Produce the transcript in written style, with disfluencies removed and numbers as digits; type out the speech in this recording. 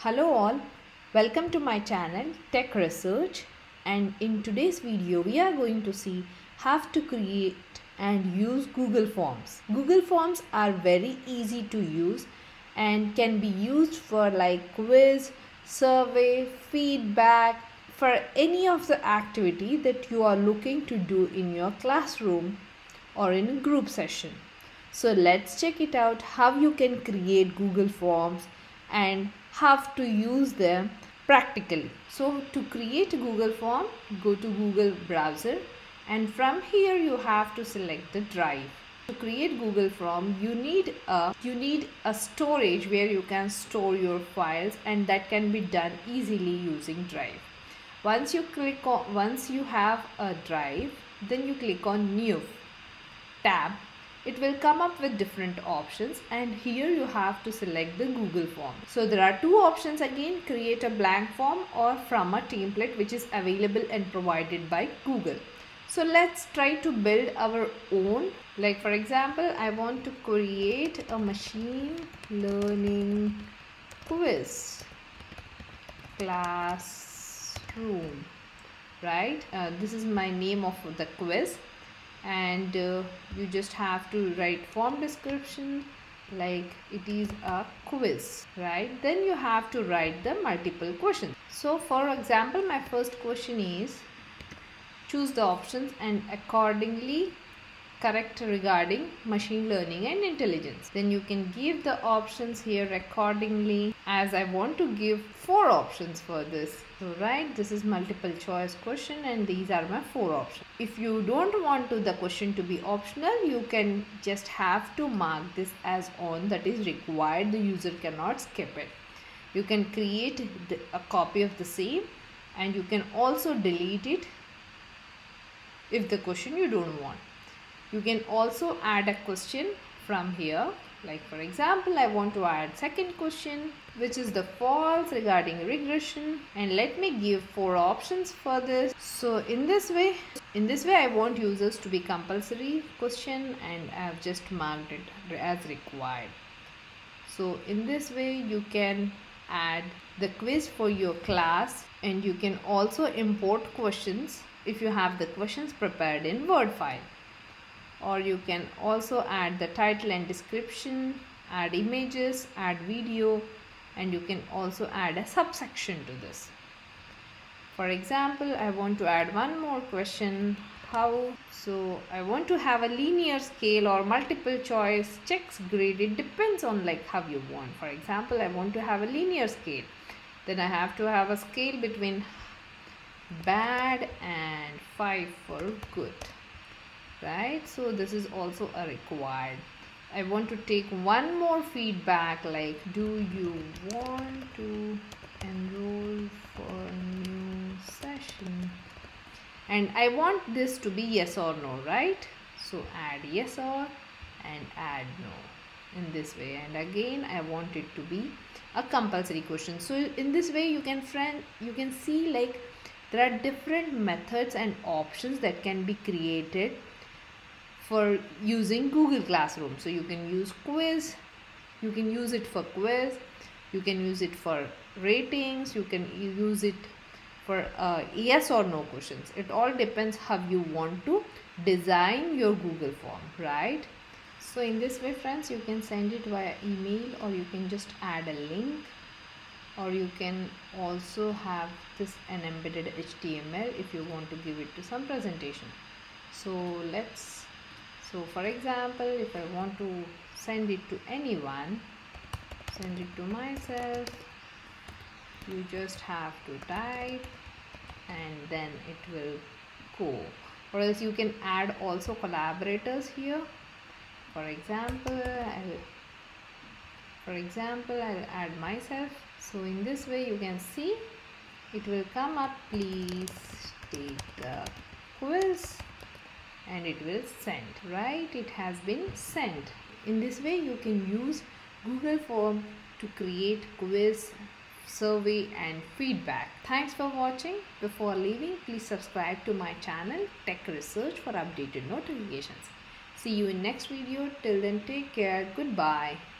Hello all, welcome to my channel Tech Research, and in today's video we are going to see how to create and use Google Forms. Google Forms are very easy to use and can be used for like quiz, survey, feedback, for any of the activity that you are looking to do in your classroom or in a group session. So let's check it out how you can create Google Forms and how to use them practically. So to create a Google Form, go to Google browser and from here you have to select the drive. To create Google Form, you need a storage where you can store your files, and that can be done easily using Drive. Once you have a drive, then you click on New tab. It will come up with different options, and here you have to select the Google Form. So there are two options again: create a blank form or from a template which is available and provided by Google. So let's try to build our own. Like for example, I want to create a machine learning quiz classroom, right? This is my name of the quiz, and you just have to write form description like it is a quiz, right? Then you have to write the multiple questions. So for example, my first question is choose the options and accordingly correct regarding machine learning and intelligence. Then you can give the options here accordingly, as I want to give 4 options for this. So right, this is multiple choice question and these are my 4 options. If you don't want the question to be optional, you can just have to mark this as on, that is required. The user cannot skip it. You can create a copy of the same, and you can also delete it if the question you don't want. You can also add a question from here. Like for example, I want to add second question, which is the false regarding regression, and let me give 4 options for this. So in this way I want users to be compulsory question, and I have just marked it as required. So in this way you can add the quiz for your class, and you can also import questions if you have the questions prepared in Word file. Or you can also add the title and description, add images, add video, and you can also add a subsection to this. For example, I want to add one more question. How? So I want to have a linear scale or multiple choice checks grade. It depends on like how you want. For example, I want to have a linear scale. Then I have to have a scale between bad and 5 for good. Right, so this is also a required. I want to take one more feedback, like do you want to enroll for a new session, and I want this to be yes or no, right? So add yes or and add no in this way, and again I want it to be a compulsory question. So in this way you can see like there are different methods and options that can be created for using Google Classroom. So you can use quiz, you can use it for quiz, you can use it for ratings, you can use it for yes or no questions. It all depends how you want to design your Google Form, right? So in this way friends, you can send it via email, or you can just add a link, or you can also have this an embedded HTML if you want to give it to some presentation. So for example, if I want to send it to anyone, send it to myself, you just have to type and then it will go. Or else you can add also collaborators here. For example, I'll add myself. So in this way you can see it will come up, please take the quiz, and it will send, right? It has been sent. In this way you can use Google Form to create quiz, survey and feedback. Thanks for watching. Before leaving, please subscribe to my channel Tech Research for updated notifications. See you in next video. Till then, take care. Goodbye.